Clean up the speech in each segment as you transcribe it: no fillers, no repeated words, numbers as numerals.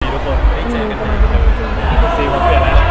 ทุกคนได้เจอกันสีผมเปลี่ยนแล้ว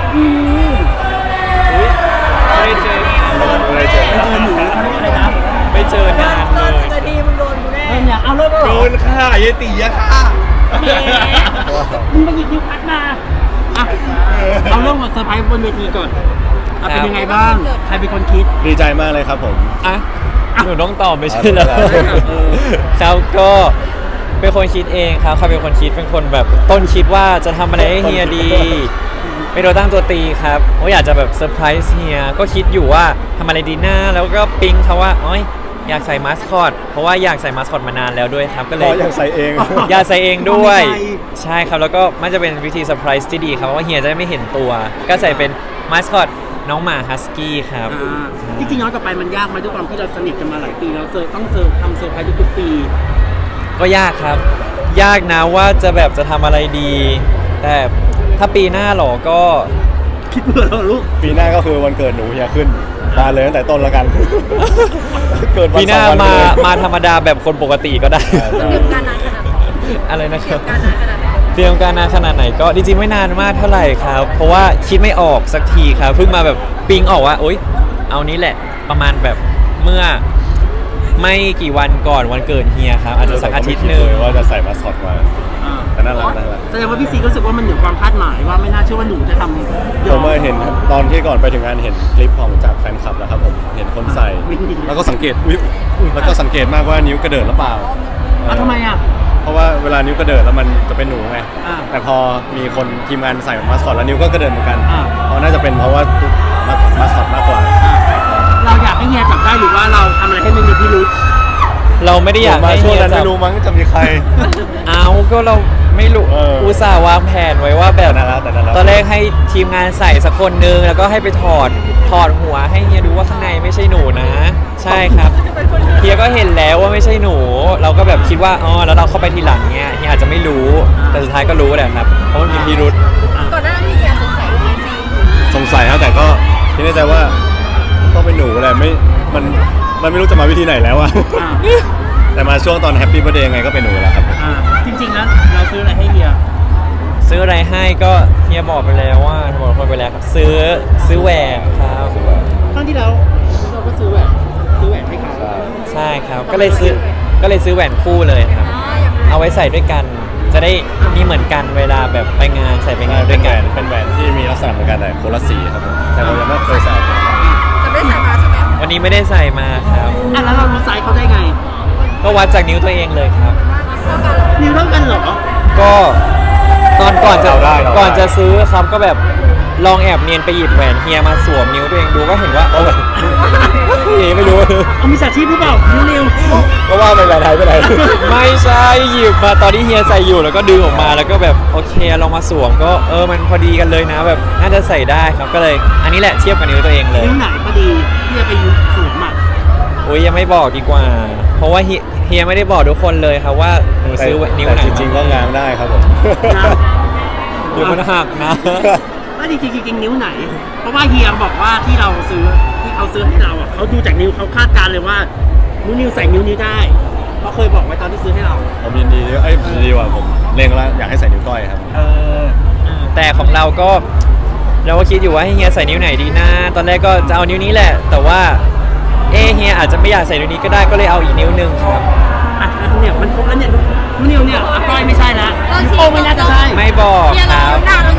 ไม่ได้เจอไม่ได้เจอหนูไม่เจอนานเลยดีมึงโดนกูแน่เนี่ยเอาเริ่มโดนค่ะยายตีอะค่ะมึงไปหยิบนิ้วพัดมาเอาเรื่องของเซอร์ไพรส์บนเวทีก่อนเป็นยังไงบ้างใครเป็นคนคิดดีใจมากเลยครับผมหนูต้องตอบไม่ใช่เหรอครับก็เป็นคนคิดเองครับเขาเป็นคนคิดเป็นคนแบบต้นคิดว่าจะทำอะไรให้เฮียดีไม่โดนตั้งตัวตีครับว่าอยากจะแบบเซอร์ไพรส์เฮียก็คิดอยู่ว่าทำอะไรดีหน้าแล้วก็ปิ๊งเขาว่าอ๋ออยากใส่มาสคอตเพราะว่าอยากใส่มาสคอตมานานแล้วด้วยครับก็เลยอยากใส่เองอยากใส่เองด้วยใช่ครับแล้วก็มันจะเป็นวิธีเซอร์ไพรส์ที่ดีครับว่าเฮียจะไม่เห็นตัวก็ใส่เป็นมาสคอตน้องหมาฮัสกี้ครับจริงๆย้อนกลับไปมันยากไหมด้วยความที่เราสนิทกันมาหลายปีแล้วต้องทำเซอร์ไพรส์ทุกปีก็ยากครับยากนะว่าจะแบบจะทำอะไรดีแต่ถ้าปีหน้าหรอก็คิดเผื่อเราลูกปีหน้าก็คือวันเกิดหนูเฮียขึ้นมาเลยตั้งแต่ต้นแล้วกันเกิดปีหน้ามาธรรมดาแบบคนปกติก็ได้เตรียมการนานขนาดไหนอะไรนะครับเตรียมการนานขนาดไหนก็จริงๆไม่นานมากเท่าไหร่ครับเพราะว่าคิดไม่ออกสักทีครับเพิ่งมาแบบปิ๊งออกว่าโอ๊ยเอานี้แหละประมาณแบบเมื่อไม่กี่วันก่อนวันเกิดเฮียครับอาจจะสักอาทิตย์นึงว่าจะใส่มาสคอตมาแต่น่ารักแสดงว่าพี่ซีรู้สึกว่ามันเหนือความคาดหมายว่าไม่น่าเชื่อว่าหนูจะทำผมเห็นตอนที่ก่อนไปถึงงานเห็นคลิปของจากแฟนคลับแล้วครับผมเห็นคนใส่แล้วก็สังเกตแล้วก็สังเกตมากว่านิ้วกระเดิดหรือเปล่าทำไมเพราะว่าเวลานิ้วกระเดิดแล้วมันจะเป็นหนูไงแต่พอมีคนทีมงานใส่มาสคอตแล้วนิ้วก็กระเดิดเหมือนกันเพราะน่าจะเป็นเพราะว่ามาสคอตมากกว่าเราอยากให้เฮียจับได้หรือว่าเราทำอะไรให้ไม่มีพิรุธเราไม่ได้อยากให้ช่วงนั้นไม่รู้มั้งจะมีใครเอาก็เราไม่รู้อุตส่าห์วางแผนไว้ว่าแบบตอนแรกให้ทีมงานใส่สักคนนึงแล้วก็ให้ไปถอดหัวให้เฮียดูว่าข้างในไม่ใช่หนูนะใช่ครับเฮียก็เห็นแล้วว่าไม่ใช่หนูเราก็แบบคิดว่าอ๋อแล้วเราเข้าไปทีหลังเนี้ยเฮียอาจจะไม่รู้แต่สุดท้ายก็รู้แหละครับเพราะมันมีพิรุธก่อนหน้านี้เฮียสงสัยครับแต่ก็คิดในใจว่าต้องเป็นหนูแหละมันไม่รู้จะมาวิธีไหนแล้วอะแต่มาช่วงตอนแฮปปี้เบิร์ธเดย์ยังไงก็เป็นหนูแล้วครับจริงๆแล้วเราซื้ออะไรให้เฮียซื้ออะไรให้ก็เฮียบอกไปแล้วว่าบอกคนไปแล้วครับซื้อแหวนครับครั้งที่แล้วเราก็ซื้อแหวนให้เขาใช่ครับก็เลยซื้อแหวนคู่เลยครับเอาไว้ใส่ด้วยกันจะได้มีเหมือนกันเวลาแบบไปงานใส่ไปงานด้วยกันเป็นแหวนที่มีลักษณะเหมือนกันแต่คนละสีครับผมแต่เรายังไม่เคยใส่จะไม่ใส่มาใช่ไหมวันนี้ไม่ได้ใส่มาครับแล้วเรารู้ไซส์เขาได้ไงก็วัดจากนิ้วตัวเองเลยครับนิ้วเท่ากันเหรอก็ตอนก่อนจะซื้อครับก็แบบลองแอบเนียนไปหยิบแหวนเฮียมาสวมนิ้วตัวเองดูก็เห็นว่าไม่รู้มีสัตว์ชีพหรือเปล่านิ้วก็ว่าไปไหนไปไหนไม่ใช่หยิบมาตอนที่เฮียใส่อยู่แล้วก็ดึงออกมาแล้วก็แบบโอเคลองมาสวมก็มันพอดีกันเลยนะแบบน่าจะใส่ได้ครับก็เลยอันนี้แหละเทียบกับนิ้วตัวเองเลยนิ้วไหนพอดีที่จะไปสวมยังไม่บอกดีกว่าเพราะว่าเฮียไม่ได้บอกทุกคนเลยครับว่าหนูซื้อนิ้วไหนจริงๆก็งานได้ครับผมเดี๋ยวมันหักนะว่าจริงนิ้วไหนเพราะว่าเฮียบอกว่าที่เขาซื้อให้เราเขาดูจากนิ้วเขาคาดการเลยว่านิ้วใส่นิ้วนี้ได้เขาเคยบอกไว้ตอนที่ซื้อให้เราผมยินดีดีว่าผมเล็งแล้วอยากให้ใส่นิ้วก้อยครับแต่ของเราก็คิดอยู่ว่าให้เฮียใส่นิ้วไหนดีนะตอนแรกก็จะเอานิ้วนี้แหละแต่ว่าเฮียอาจจะไม่อยากใส่นิ้วนี้ก็ได้ก็เลยเอาอีกนิ้วนึงครับเนี่ยมันครบแล้วเนี่ยนิ้วเนี่ยก้อยไม่ใช่ละโอ้ไม่น่าจะใช่ไม่บอกครับ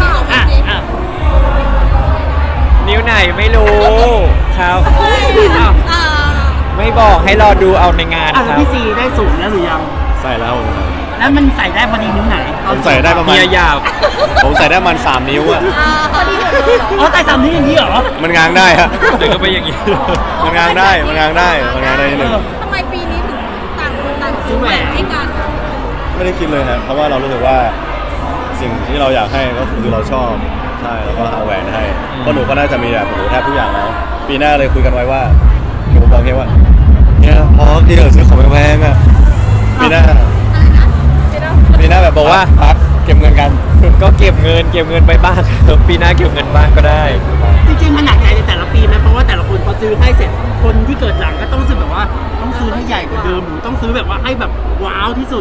นิ้วไหนไม่รู้ครับไม่บอกให้รอดูเอาในงานครับพี่ซีได้สูงแล้วหรือยังใส่แล้วมันใส่ได้พอดีนิ้วไหนผมใส่ได้ประมาณยาวผมใส่ได้ประมาณ3 นิ้วอะพอดีหมดเลยเหรอใส่3 นิ้วอย่างนี้เหรอมันงางได้ฮะเดี๋ยวก็ไปอย่างนี้มันงางได้นิดนึงทำไมปีนี้ถึงต่างคนต่างซื้อแหวนให้กันไม่ได้คิดเลยครับเพราะว่าเรารู้สึกว่าสิ่งที่เราอยากให้ก็คือเราชอบใช่แล้วก็เอาแหวนให้เพราะหนูก็น่าจะมีแบบหนูแทบทุกอย่างแล้วปีหน้าเลยคุยกันไว้ว่าหนูบอกเฮียว่าเนี่ยพอที่เราซื้อของแพงๆอ่ะปีหน้าแบบบอกว่าพักเก็บเงินกันก็เก็บเงินไปบ้างปีหน้าเก็บเงินบ้างก็ได้จริงๆมันหนักใจในแต่ละปีไหมเพราะว่าแต่ละคนพอซื้อให้เสร็จคนที่เกิดหลังก็ต้องรู้สึกแบบว่าต้องซื้อให้ใหญ่กว่าเดิมหรือต้องซื้อแบบว่าให้แบบว้าวที่สุด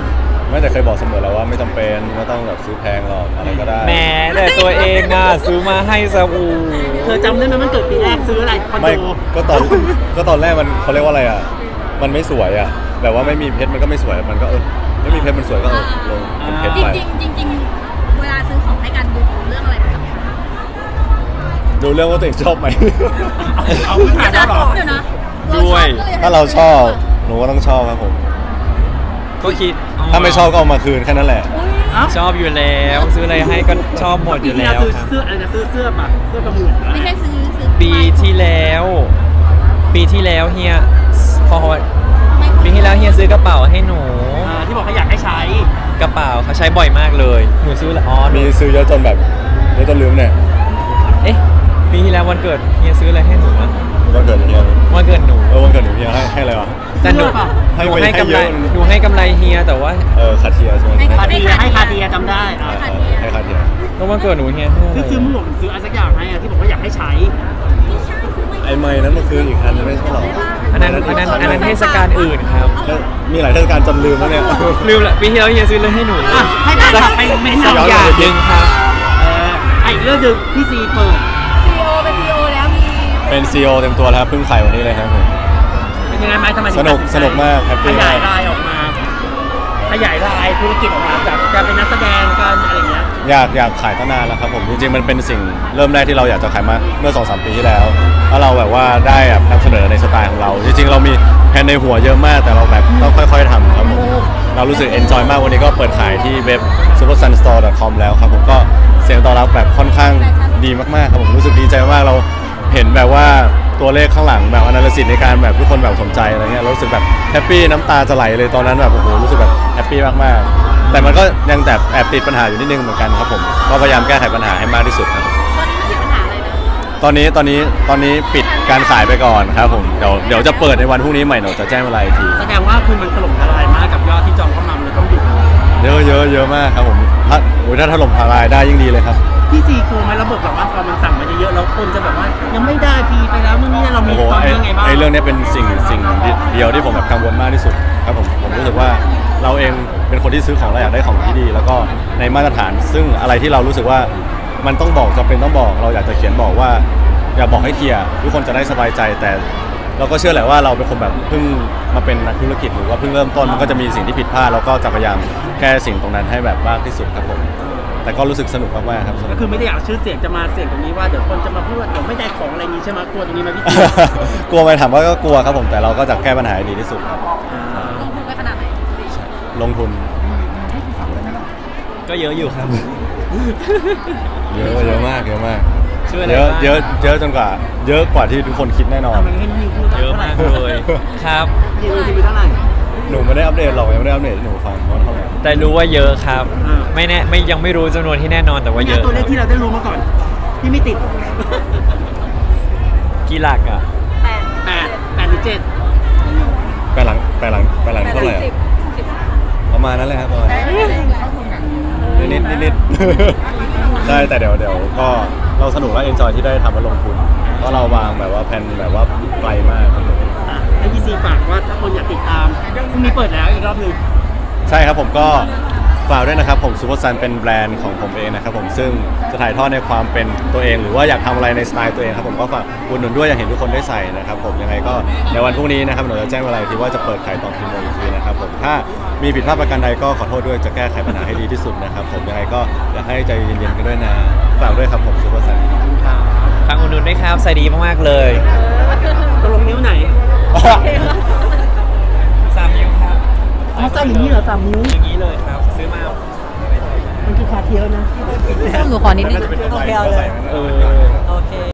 ไม่แต่เคยบอกเสมอแล้วว่าไม่จำเป็นไม่ต้องแบบซื้อแพงหรอกอะไรก็ได้แหมแต่ตัวเองอ่ะซื้อมาให้ซะอูเธอจำได้ไหมมันเกิดปีแรกซื้ออะไรคอนไม่โดก็ตอนแรกมันเขาเรียกว่าอะไรอ่ะมันไม่สวยอ่ะแบบว่าไม่มีเพชรมันก็ไม่สวยมันก็ไม่มีเพชรมันสวยก็ลงเป็นเพชรจริไปงจริงเวลาซื้อของให้กันดูเรื่องอะไรเป็นสำคัญดูเรื่องว่าตัวเองชอบไหมเอาพื้นฐานจะแล้วเหรอเดี๋ยวนะด้วยถ้าเราชอบหนูก็ต้องชอบครับผมก็คิดถ้าไม่ชอบก็เอามาคืนแค่นั้นแหละชอบอยู่แล้วซื้ออะไรให้ก็ชอบหมดอยู่แล้วซื้อครับเสื้ออะไรนะซื้อเสื้อปะเสื้อกระหมุนไม่ใช่ซื้อปีที่แล้วเฮียพอปีที่แล้วเฮียซื้อกระเป๋าให้หนูที่บอกเขาอยากให้ใช้กระเป๋าเขาใช้บ่อยมากเลยหนูซื้อละอ๋อหนูมีซื้อเยอะจนแบบไม่ต้องลืมเนี่ยเอ๊ะปีที่แล้ววันเกิดเฮียซื้ออะไรให้หนูอะวันเกิดเฮียวันเกิดหนูวันเกิดหนูเฮียให้อะไรวะแต่หนูให้หนูไปให้กำไรให้เยอะหนูให้กำไรเฮียแต่ว่าคาเทียใช่ไหมคาเทียให้คาเทียจำได้ให้คาเทียแล้ววันเกิดหนูเฮียให้อะไรซื้อหมวกซื้ออะไรสักอย่างให้ที่บอกว่าอยากให้ใช้ไอ้ไม้นั้นมันคืออีกอันไม่ใช่หรออันนั้นเทศกาลอื่นครับแล้วมีหลายเทศกาลจนลืมแล้วเนี่ยลืมละปีที่แล้วเฮียซื้อเลยให้หนูให้ได้สักไปไม่สักเอาอย่างหนึ่งครับอีกเรื่องหนึ่งพี่ซีเปิด CEO เป็น CEO แล้วมีเป็นซีอเต็มตัวแล้วครับเพิ่งขายวันนี้เลยครับผมเป็นยังไงไหมทำไมถึงสนุกมากแฮปปี้ขมากยายรายออกมาขยายรายธุรกิจออกมาจากการเป็นนักแสดงกันอะไรอย่างเงี้ยอยากขายตั้งนานแล้วครับผมจริงๆมันเป็นสิ่งเริ่มแรกที่เราอยากจะขายมาเมื่อ 2-3 ปีที่แล้วแล้วเราแบบว่าได้แบบนำเสนอในสไตล์ของเราจริงๆเรามีแผนในหัวเยอะมากแต่เราแบบต้องค่อยๆทำครับผมเรารู้สึกเอนจอยมากวันนี้ก็เปิดขายที่เว็บ supersunstore.com แล้วครับผมก็เสียงตอบรับแบบค่อนข้างดีมากๆครับผมรู้สึกดีใจมากเราเห็นแบบว่าตัวเลขข้างหลังแบบอนาลิซิสในการแบบทุกคนแบบสนใจอะไรเงี้ยรู้สึกแบบแฮปปี้น้ำตาจะไหลเลยตอนนั้นแบบโอ้โหรู้สึกแบบแฮปปี้มากๆแต่มันก็ยังแบบแอบติดปัญหาอยู่นิดนึงเหมือนกันครับผมก็พยายามแก้ไขปัญหาให้มากที่สุดครับตอนนี้มันติดปัญหาอะไรนะตอนนี้ปิดการขายไปก่อนครับผมเดี๋ยวจะเปิดในวันพรุ่งนี้ใหม่เดี๋ยวจะแจ้งเวลาอีกทีแสดงว่าคือมันถล่มทลายมากกับยอดที่จองเข้ามาเลยต้องหยุดเยอะมากครับผมถ้าถล่มทลายได้ยิ่งดีเลยครับพี่ซีกลัวไหมระบบแบบว่าพอมันสั่งมาเยอะๆแล้วคนจะแบบว่ายังไม่ได้พีไปแล้วนู่นนี่เรามีโอ้โหตอนนี้ยังไงบ้างไอ้เรื่องนี้เป็นสิ่งเดียวที่ผมแบบกังวลมากที่สุดครับผมรู้สึกว่าเราเองเป็นคนที่ซื้อของเราอยากได้ของที่ดี แล้วก็ในมาตรฐานซึ่งอะไรที่เรารู้สึกว่ามันต้องบอกจำเป็นต้องบอกเราอยากจะเขียนบอกว่าอย่าบอกให้เคลียร์ทุกคนจะได้สบายใจแต่เราก็เชื่อแหละว่าเราเป็นคนแบบเพิ่งมาเป็นนักธุรกิจหรือว่าเพิ่งเริ่มต้นมันก็จะมีสิ่งที่ผิดพลาดแล้วก็จะพยายามแก้สิ่งตรงนั้นให้แบบมากที่สุดครับผมแต่ก็รู้สึกสนุกมากๆครับสนุก็กคือไม่ได้อยากชื่อเสียงจะมาเสียงตรงนี้ว่าเดี๋ยวคนจะมาพูดว่าเดี๋ยวไม่ได้ของอะไรนี้ใช่ไหมกลัวตรงนี้ไหมพี่ซีกลัวไหมถามว่าก็กลัวครับผมแต่เราก็จะแก้ปัญหาให้ดีที่สุดครับลงทุนไปขนาดไหนลงทุนก็เยอะอยู่ครับเยอะมากช่วยอะไรเยอะบ้างเยอะจนกว่าเยอะกว่าที่ทุกคนคิดแน่นอนมันให้นิวพูดเยอะมากเลยครับนิวทีวีเท่าไหร่หนูไม่ได้อัปเดตหรอกยังไม่ได้อัปเดตให้หนูฟังว่าเท่าไหร่แต่รู้ว่าเยอะครับ ไม่แน่ไม่ยังไม่รู้จำนวนที่แน่นอนแต่ว่าเยอะตัวเลขที่เราได้รู้มาก่อนที่ไม่ติดกี่หลักอ่ะ 8หรือ7 ไปหลังเท่าไหร่อะประมาณนั้นเลยครับประมาณนิด ใช่แต่เดี๋ยวก็เราสนุกและเอนจอยที่ได้ทำมาลงทุนเพราะเราวางแบบว่าแผนแบบว่าไกลมากครับผมให้พี่ซีฝากว่าถ้าคนอยากติดตามพรุ่งนี้เปิดแล้วอีกรอบหนึ่งใช่ครับผมก็ฝากด้วยนะครับผมซูเปอร์ซันเป็นแบรนด์ของผมเองนะครับผมซึ่งจะถ่ายทอดในความเป็นตัวเองหรือว่าอยากทำอะไรในสไตล์ตัวเองครับผมก็ฝากอุดหนุนด้วยอยากเห็นทุกคนได้ใส่นะครับผมยังไงก็ในวันพรุ่งนี้นะครับเราจะแจ้งเวลาอีกทีว่าจะเปิดขายตอนกี่โมงอีกทีนะครับผมถ้ามีผิดพลาดประการใดก็ขอโทษด้วยจะแก้ไขปัญหาให้ดีที่สุดนะครับผมยังไงก็อยากให้ใจเย็นๆกันด้วยนะฝากด้วยครับผมซูเปอร์ซันฟังอุดหนุนด้วยครับใส่ดีมากๆเลยตกลงนิ้วไหน 3 นิ้วครับอ๋อใส่อย่างนี้เหรอ3 นิ้วอย่างนี้เลยครับซื้อมามันคือคาเทียลนะหนูขอนิดนึงน่าจะเป็นตัวใหม่ก็ใส่มันเออโอเค